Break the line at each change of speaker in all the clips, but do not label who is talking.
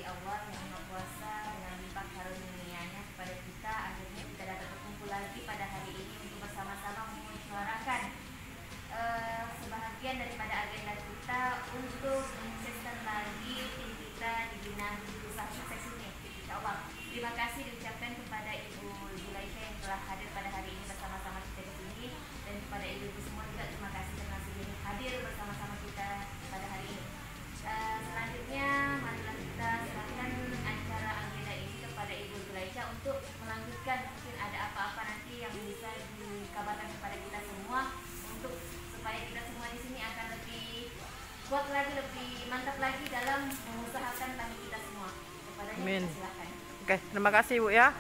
Allah yang Maha Kuasa dengan limpah karunia-Nya kepada kita, akhirnya kita dapat berkumpul lagi pada hari ini untuk bersama-sama menyuarakan sebahagian daripada agenda kita untuk mensukseskan lagi tim kita di bidang usaha sukses ini, insyaallah. Terima kasih diucapkan kepada Ibu Zulaikha yang telah hadir pada hari ini bersama-sama kita di sini, dan kepada ibu-ibu semua juga terima kasih karena sudah hadir bersama-sama kita pada hari ini. Selanjutnya marilah kita serahkan acara agenda ini kepada Ibu Zulaikha untuk melanjutkan. Mungkin ada apa-apa nanti yang bisa dikabarkan kepada kita semua untuk supaya kita semua di sini akan lebih kuat lagi, lebih mantap lagi dalam mengusahakan kami kita semua. Kepadanya kita silakan.
Oke, terima kasih Bu ya.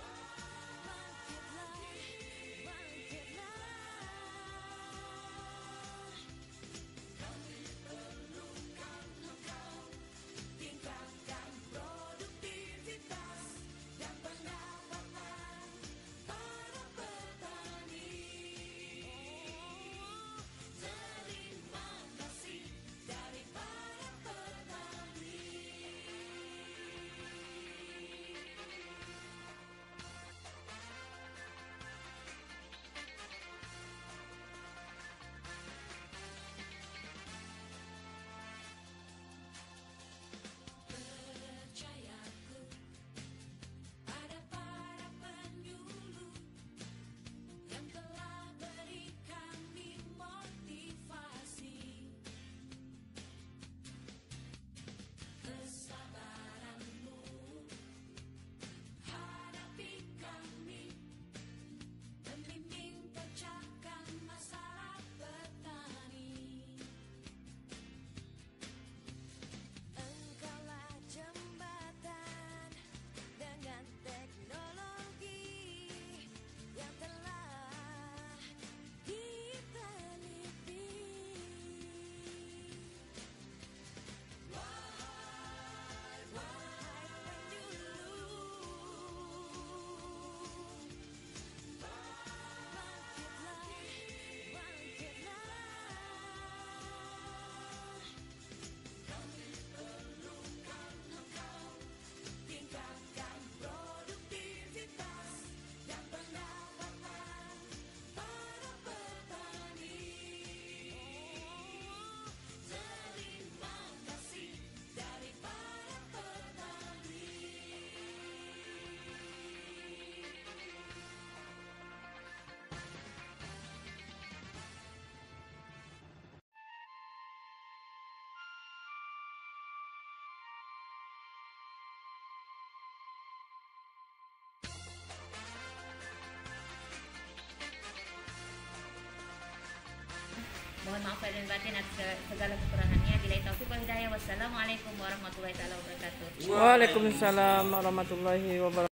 Mohon maaf lahir dan batin atas segala kekurangannya. Billahi taufiq wal hidayah. Wassalamualaikum warahmatullahi wabarakatuh.
Waalaikumsalam warahmatullahi wabarakatuh.